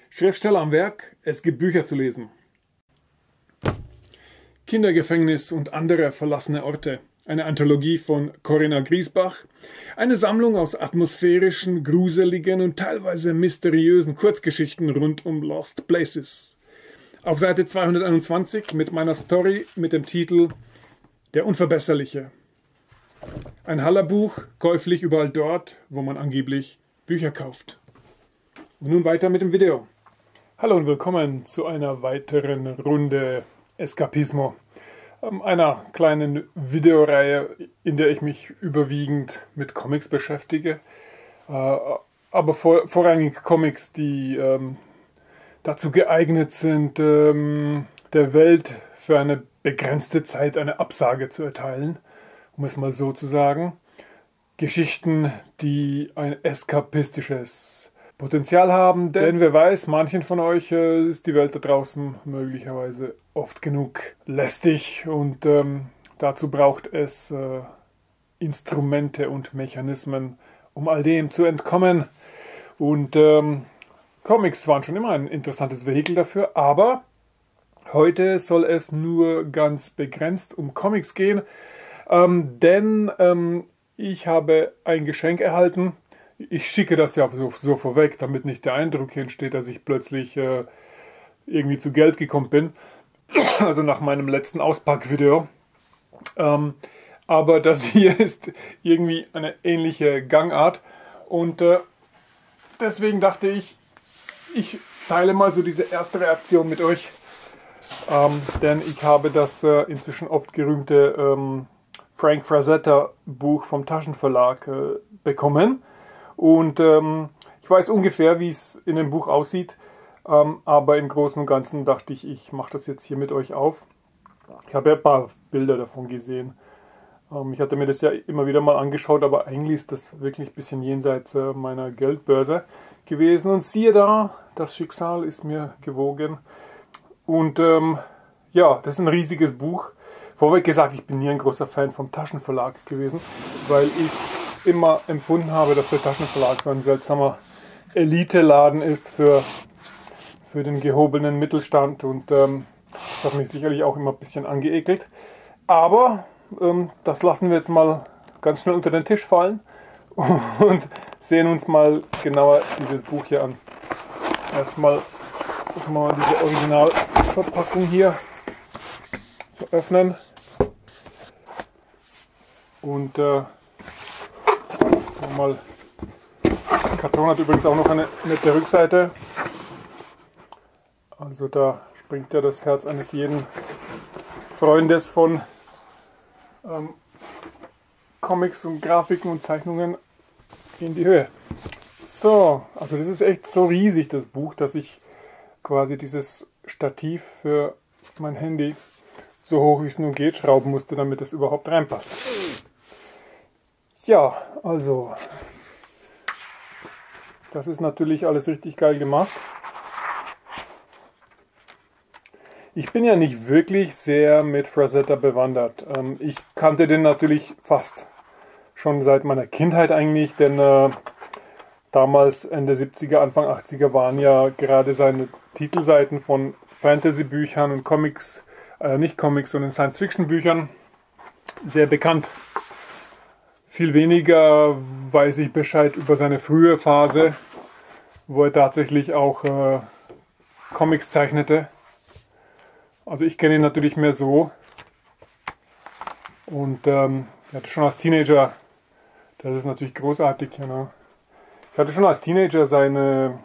Schriftsteller am Werk, es gibt Bücher zu lesen. Kindergefängnis und andere verlassene Orte. Eine Anthologie von Corinna Griesbach. Eine Sammlung aus atmosphärischen, gruseligen und teilweise mysteriösen Kurzgeschichten rund um Lost Places. Auf Seite 221 mit meiner Story mit dem Titel Der Unverbesserliche. Ein Hallerbuch, käuflich überall dort, wo man angeblich Bücher kauft. Und nun weiter mit dem Video. Hallo und willkommen zu einer weiteren Runde Eskapismo. Einer kleinen Videoreihe, in der ich mich überwiegend mit Comics beschäftige. Aber vorrangig Comics, die dazu geeignet sind, der Welt für eine begrenzte Zeit eine Absage zu erteilen, um es mal so zu sagen. Geschichten, die ein eskapistisches Potenzial haben, denn wer weiß, manchen von euch ist die Welt da draußen möglicherweise oft genug lästig und dazu braucht es Instrumente und Mechanismen, um all dem zu entkommen. Und Comics waren schon immer ein interessantes Vehikel dafür, aber heute soll es nur ganz begrenzt um Comics gehen, denn ich habe ein Geschenk erhalten. Ich schicke das ja so vorweg, damit nicht der Eindruck hier entsteht, dass ich plötzlich irgendwie zu Geld gekommen bin. Also nach meinem letzten Auspackvideo. Aber das hier ist irgendwie eine ähnliche Gangart. Und deswegen dachte ich, ich teile mal so diese erste Reaktion mit euch. Denn ich habe das inzwischen oft gerühmte Frank Frazetta Buch vom Taschenverlag bekommen. Und ich weiß ungefähr, wie es in dem Buch aussieht, aber im Großen und Ganzen dachte ich, ich mache das jetzt hier mit euch auf. Ich habe ja ein paar Bilder davon gesehen. Ich hatte mir das ja immer wieder mal angeschaut, aber eigentlich ist das wirklich ein bisschen jenseits meiner Geldbörse gewesen. Und siehe da, das Schicksal ist mir gewogen. Und ja, das ist ein riesiges Buch. Vorweg gesagt, ich bin nie ein großer Fan vom Taschenverlag gewesen, weil ich immer empfunden habe, dass der Taschenverlag so ein seltsamer Elite-Laden ist für den gehobenen Mittelstand und das hat mich sicherlich auch immer ein bisschen angeekelt. Aber das lassen wir jetzt mal ganz schnell unter den Tisch fallen und sehen uns mal genauer dieses Buch hier an. Erstmal mal diese Originalverpackung hier so öffnen und der Karton hat übrigens auch noch eine nette Rückseite. Also da springt ja das Herz eines jeden Freundes von Comics und Grafiken und Zeichnungen in die Höhe. So, also das ist echt so riesig, das Buch, dass ich quasi dieses Stativ für mein Handy so hoch wie es nur geht schrauben musste, damit es überhaupt reinpasst. Ja, also das ist natürlich alles richtig geil gemacht. Ich bin ja nicht wirklich sehr mit Frazetta bewandert. Ich kannte den natürlich fast schon seit meiner Kindheit eigentlich, denn damals Ende 70er, Anfang 80er waren ja gerade seine Titelseiten von Fantasy-Büchern und Comics, nicht Comics, sondern Science-Fiction-Büchern sehr bekannt. Viel weniger weiß ich Bescheid über seine frühe Phase, wo er tatsächlich auch Comics zeichnete. Also ich kenne ihn natürlich mehr so. Und er hatte schon als Teenager, das ist natürlich großartig, genau. Ich hatte schon als Teenager seine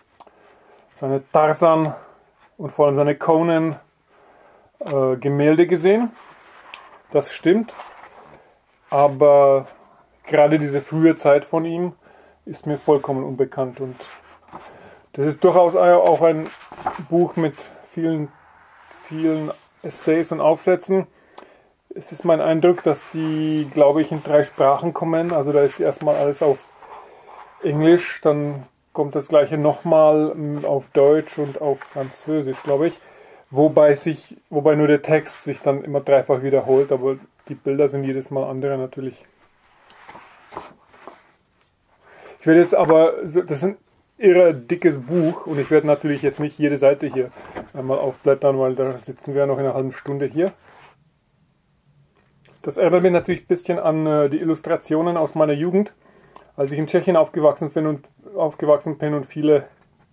Tarzan und vor allem seine Conan Gemälde gesehen. Das stimmt. Aber gerade diese frühe Zeit von ihm ist mir vollkommen unbekannt. Und das ist durchaus auch ein Buch mit vielen Essays und Aufsätzen. Es ist mein Eindruck, dass die, glaube ich, in 3 Sprachen kommen. Also da ist erstmal alles auf Englisch, dann kommt das gleiche nochmal auf Deutsch und auf Französisch, glaube ich. Wobei nur der Text sich dann immer dreifach wiederholt, aber die Bilder sind jedes Mal andere natürlich. Ich werde jetzt aber, das sind irre dickes Buch und ich werde natürlich jetzt nicht jede Seite hier einmal aufblättern, weil da sitzen wir ja noch in einer halben Stunde hier. Das erinnert mich natürlich ein bisschen an die Illustrationen aus meiner Jugend, als ich in Tschechien aufgewachsen bin und viele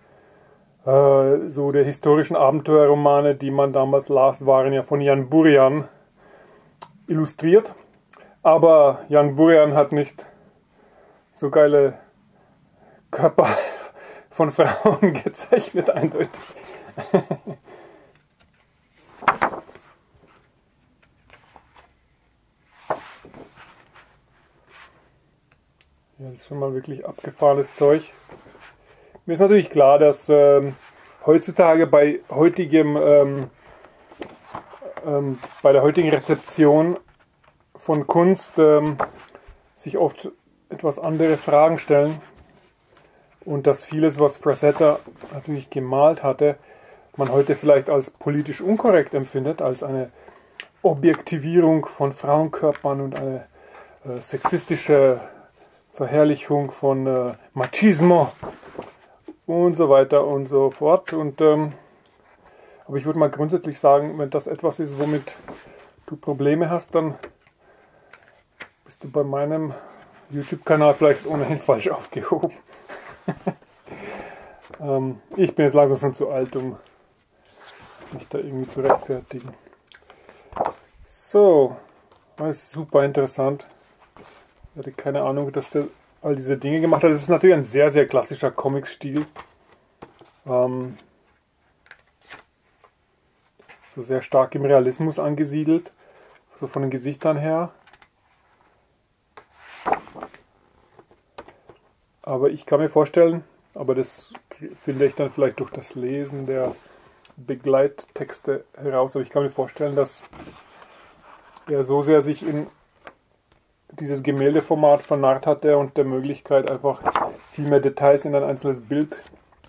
so der historischen Abenteuerromane, die man damals las, waren ja von Jan Burian illustriert. Aber Jan Burian hat nicht so geile Körper von Frauen gezeichnet, eindeutig. Ja, das ist schon mal wirklich abgefahrenes Zeug. Mir ist natürlich klar, dass heutzutage bei der heutigen Rezeption von Kunst sich oft etwas andere Fragen stellen und dass vieles, was Frazetta natürlich gemalt hatte, man heute vielleicht als politisch unkorrekt empfindet, als eine Objektivierung von Frauenkörpern und eine sexistische Verherrlichung von Machismo und so weiter und so fort. Aber ich würde mal grundsätzlich sagen, wenn das etwas ist, womit du Probleme hast, dann bist du bei meinem YouTube-Kanal vielleicht ohnehin falsch aufgehoben. Ich bin jetzt langsam schon zu alt, um mich da irgendwie zu rechtfertigen. So, das ist super interessant. Ich hatte keine Ahnung, dass der all diese Dinge gemacht hat. Das ist natürlich ein sehr, sehr klassischer Comic-Stil. So sehr stark im Realismus angesiedelt, so von den Gesichtern her. Aber ich kann mir vorstellen, aber das finde ich dann vielleicht durch das Lesen der Begleittexte heraus, aber ich kann mir vorstellen, dass er so sehr sich in dieses Gemäldeformat vernarrt hatte und der Möglichkeit, einfach viel mehr Details in ein einzelnes Bild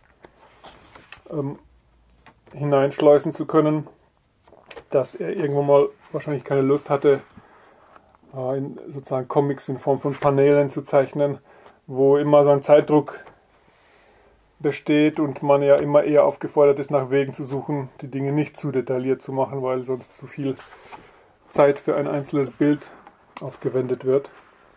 hineinschleusen zu können, dass er irgendwo mal wahrscheinlich keine Lust hatte, sozusagen Comics in Form von Paneelen zu zeichnen, wo immer so ein Zeitdruck besteht und man ja immer eher aufgefordert ist, nach Wegen zu suchen, die Dinge nicht zu detailliert zu machen, weil sonst zu viel Zeit für ein einzelnes Bild aufgewendet wird.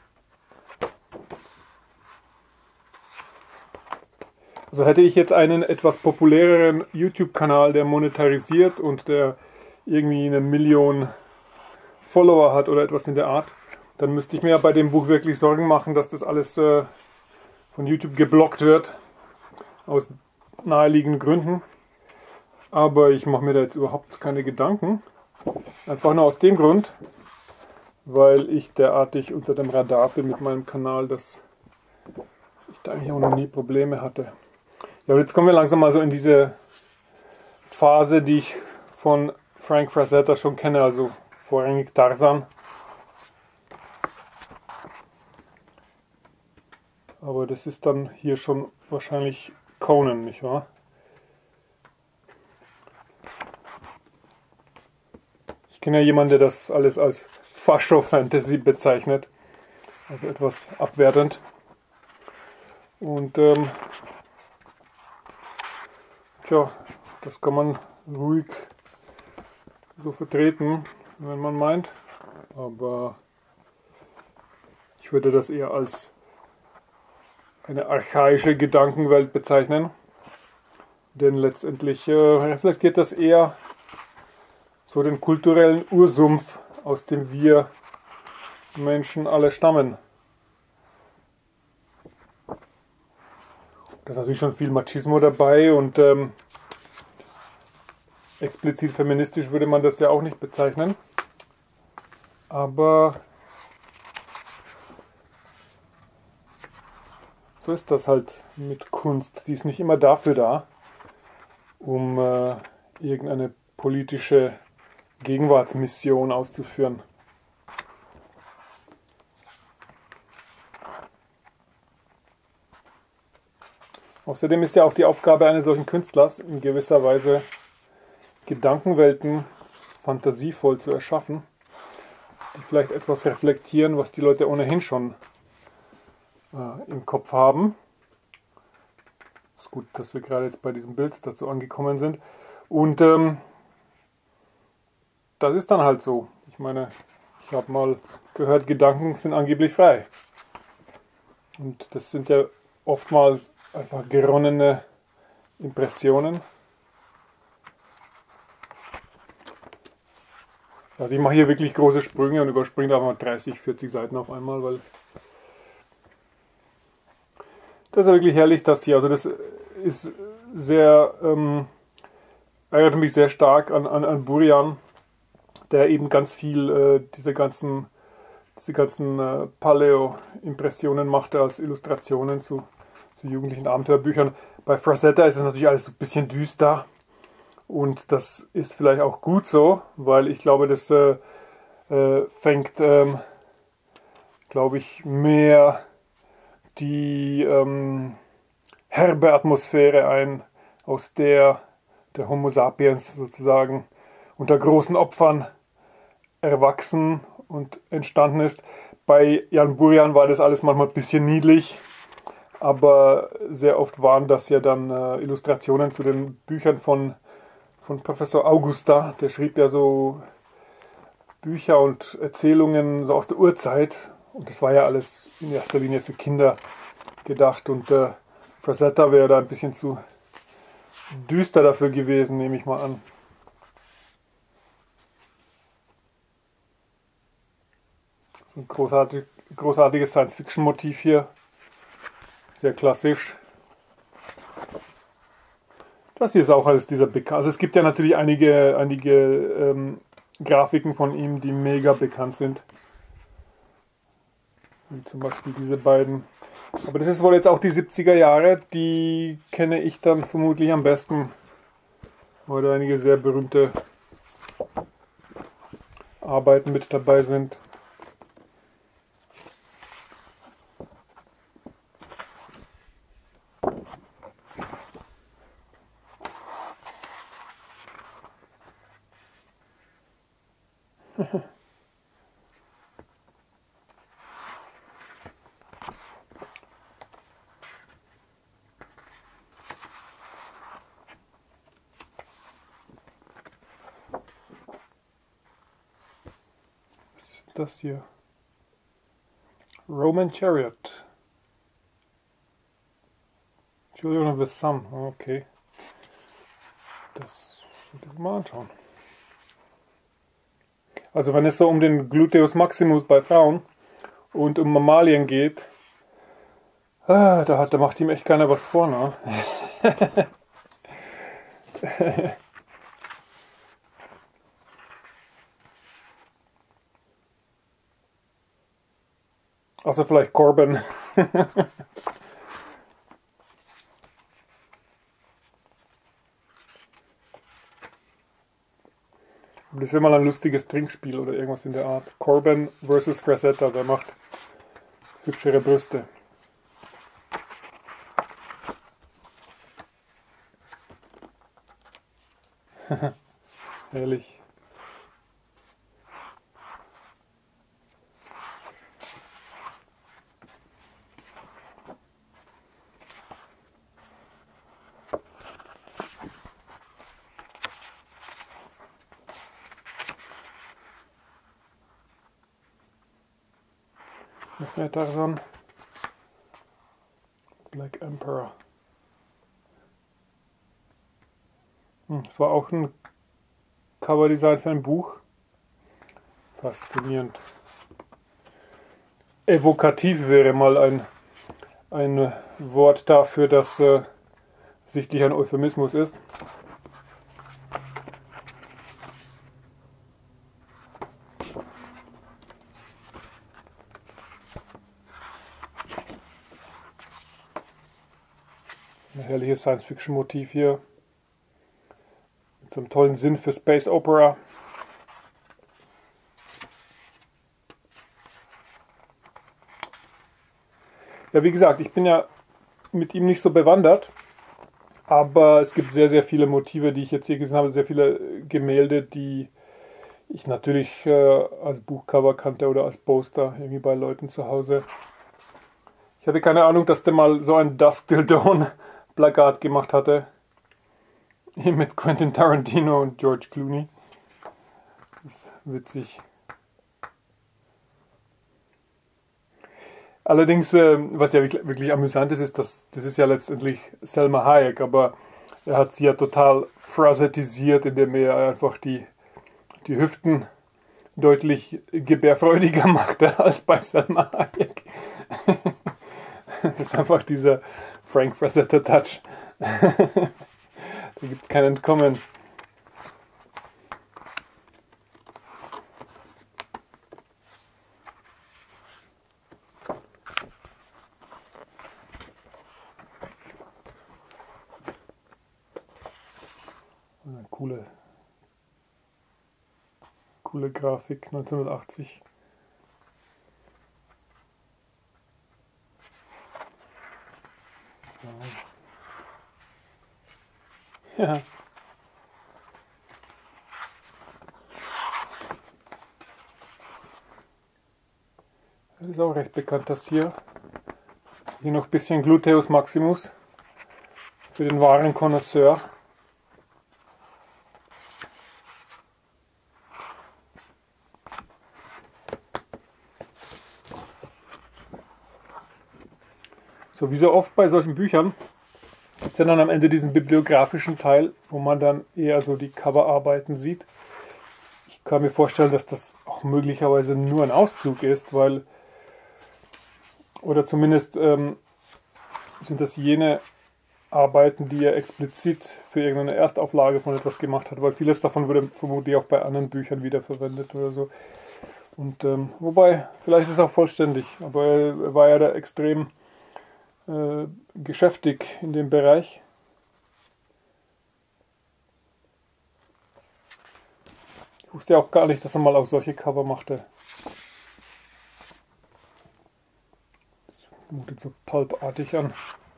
Also hätte ich jetzt einen etwas populäreren YouTube-Kanal, der monetarisiert und der irgendwie 1 Million Follower hat oder etwas in der Art, dann müsste ich mir ja bei dem Buch wirklich Sorgen machen, dass das alles von YouTube geblockt wird, aus naheliegenden Gründen. Aber ich mache mir da jetzt überhaupt keine Gedanken. Einfach nur aus dem Grund, weil ich derartig unter dem Radar bin mit meinem Kanal, dass ich da eigentlich auch noch nie Probleme hatte. Ja, und jetzt kommen wir langsam mal so in diese Phase, die ich von Frank Frazetta schon kenne, also vorrangig Tarzan. Aber das ist dann hier schon wahrscheinlich Conan, nicht wahr? Ich kenne ja jemanden, der das alles als Fascho-Fantasy bezeichnet. Also etwas abwertend. Und das kann man ruhig so vertreten, wenn man meint. Aber ich würde das eher als eine archaische Gedankenwelt bezeichnen. Denn letztendlich reflektiert das eher so den kulturellen Ursumpf, aus dem wir Menschen alle stammen. Da ist natürlich schon viel Machismo dabei und explizit feministisch würde man das ja auch nicht bezeichnen. Aber so ist das halt mit Kunst. Die ist nicht immer dafür da, um irgendeine politische Gegenwartsmission auszuführen. Außerdem ist ja auch die Aufgabe eines solchen Künstlers, in gewisser Weise Gedankenwelten fantasievoll zu erschaffen, die vielleicht etwas reflektieren, was die Leute ohnehin schon im Kopf haben. ist gut, dass wir gerade jetzt bei diesem Bild dazu angekommen sind. Und das ist dann halt so. Ich meine, ich habe mal gehört, Gedanken sind angeblich frei. Und das sind ja oftmals einfach geronnene Impressionen. Also ich mache hier wirklich große Sprünge und überspringe einfach mal 30, 40 Seiten auf einmal, weil das ist ja wirklich herrlich, das hier. Also das ist sehr, erinnert mich sehr stark an Burian, der eben ganz viel diese ganzen Paleo-Impressionen machte als Illustrationen zu jugendlichen Abenteuerbüchern. Bei Frazetta ist es natürlich alles so ein bisschen düster. Und das ist vielleicht auch gut so, weil ich glaube, das fängt, glaube ich, mehr die herbe Atmosphäre ein, aus der der Homo sapiens sozusagen unter großen Opfern erwachsen und entstanden ist. Bei Jan Burian war das alles manchmal ein bisschen niedlich, aber sehr oft waren das ja dann Illustrationen zu den Büchern von Professor Augusta. Der schrieb ja so Bücher und Erzählungen so aus der Urzeit. Und das war ja alles in erster Linie für Kinder gedacht. Und Frazetta wäre da ein bisschen zu düster dafür gewesen, nehme ich mal an. So ein großartiges Science-Fiction-Motiv hier. Sehr klassisch. Das hier ist auch alles dieser bekannt. Also es gibt ja natürlich einige Grafiken von ihm, die mega bekannt sind. Wie zum Beispiel diese beiden. Aber das ist wohl jetzt auch die 70er Jahre. Die kenne ich dann vermutlich am besten. Weil da einige sehr berühmte Arbeiten mit dabei sind. Das hier. Roman Chariot. Children of the Sun. Okay. Das würde ich mal anschauen. Also wenn es so um den Gluteus Maximus bei Frauen und um Mammalien geht, da macht ihm echt keiner was vor, ne? Außer vielleicht Corbin. Das wäre mal ein lustiges Trinkspiel oder irgendwas in der Art. Corbin versus Frazetta, wer macht hübschere Brüste? Ehrlich. Noch mehr Tarzan. Black Emperor. Das war auch ein Coverdesign für ein Buch. Faszinierend. Evokativ wäre mal ein Wort dafür, das sichtlich ein Euphemismus ist. Ein herrliches Science-Fiction-Motiv hier. Mit so einem tollen Sinn für Space Opera. Ja, wie gesagt, ich bin ja mit ihm nicht so bewandert. Aber es gibt sehr, sehr viele Motive, die ich jetzt hier gesehen habe. Sehr viele Gemälde, die ich natürlich als Buchcover kannte oder als Poster irgendwie bei Leuten zu Hause. Ich hatte keine Ahnung, dass der mal so ein Dusk Till Dawn Plakat gemacht hatte. Hier mit Quentin Tarantino und George Clooney. Das ist witzig. Allerdings, was ja wirklich amüsant ist, ist, dass das ist ja letztendlich Selma Hayek, aber er hat sie ja total frasettisiert, indem er einfach die Hüften deutlich gebärfreudiger machte als bei Selma Hayek. Das ist einfach dieser Frank Frazetta-Touch. Da gibt es kein Entkommen. Eine coole Grafik, 1980. Ja. Das ist auch recht bekannt, das hier. Hier noch ein bisschen Gluteus Maximus für den wahren Connoisseur. So wie so oft bei solchen Büchern gibt es ja dann am Ende diesen bibliografischen Teil, wo man dann eher so die Coverarbeiten sieht. Ich kann mir vorstellen, dass das auch möglicherweise nur ein Auszug ist, weil, oder zumindest sind das jene Arbeiten, die er explizit für irgendeine Erstauflage von etwas gemacht hat, weil vieles davon wurde vermutlich auch bei anderen Büchern wiederverwendet oder so. Und wobei, vielleicht ist es auch vollständig, aber er war ja da extrem geschäftig in dem Bereich. Ich wusste ja auch gar nicht, dass er mal auch solche Cover machte. Das mutet so pulpartig an.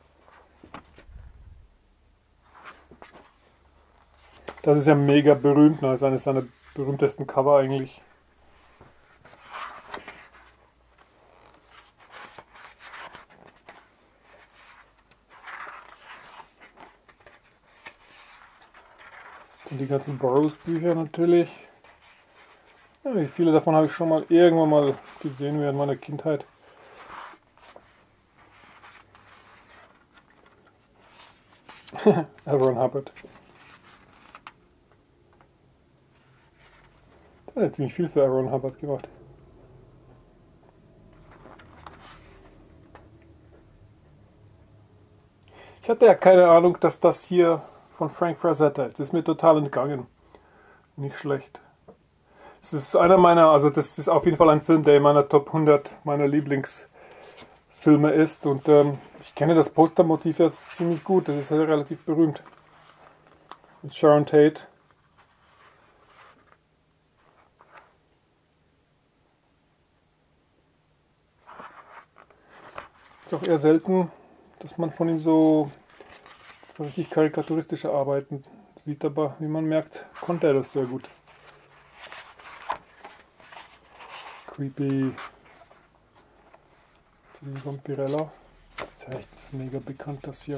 Das ist ja mega berühmt, ne? Das ist eines seiner berühmtesten Cover eigentlich. Und die ganzen Burroughs-Bücher natürlich. Ja, wie viele davon habe ich schon mal irgendwann mal gesehen während meiner Kindheit. Aaron Hubbard. Der hat ziemlich viel für Aaron Hubbard gemacht. Ich hatte ja keine Ahnung, dass das hier von Frank Frazetta ist. Das ist mir total entgangen. Nicht schlecht. Das ist einer meiner, also das ist auf jeden Fall ein Film, der in meiner Top 100 meiner Lieblingsfilme ist. Und ich kenne das Postermotiv jetzt ziemlich gut. Das ist ja relativ berühmt. Mit Sharon Tate. Ist auch eher selten, dass man von ihm so richtig karikaturistische Arbeiten sieht, aber wie man merkt, konnte er das sehr gut. Creepy Vampirella. Das ist ja echt mega bekannt, das hier.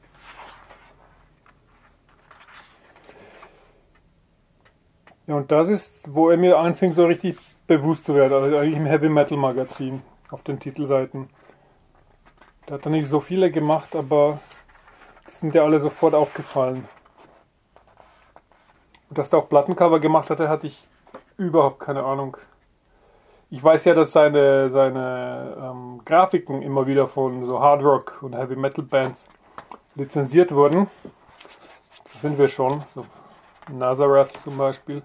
Ja, und das ist, wo er mir anfing, so richtig bewusst zu werden. Also eigentlich im Heavy Metal Magazin auf den Titelseiten. Da hat er nicht so viele gemacht, aber die sind ja alle sofort aufgefallen. Und dass er auch Plattencover gemacht hatte, hatte ich überhaupt keine Ahnung. Ich weiß ja, dass seine Grafiken immer wieder von so Hard Rock und Heavy Metal Bands lizenziert wurden. Da sind wir schon. So Nazareth zum Beispiel.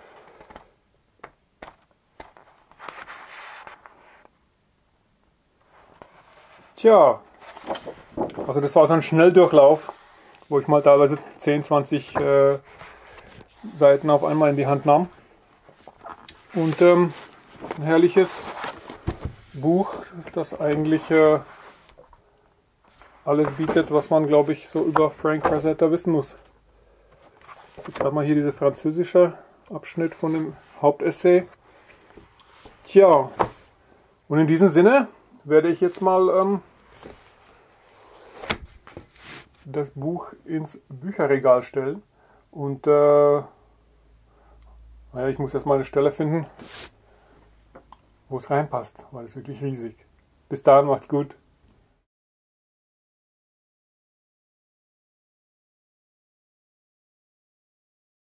Tja, also das war so ein Schnelldurchlauf, wo ich mal teilweise 10, 20 Seiten auf einmal in die Hand nahm. Und ein herrliches Buch, das eigentlich alles bietet, was man, glaube ich, so über Frank Frazetta wissen muss. Also gerade mal hier dieser französische Abschnitt von dem Hauptessay. Tja, und in diesem Sinne werde ich jetzt mal das Buch ins Bücherregal stellen. Und ich muss erstmal eine Stelle finden, wo es reinpasst, weil es wirklich riesig. Bis dahin, macht's gut.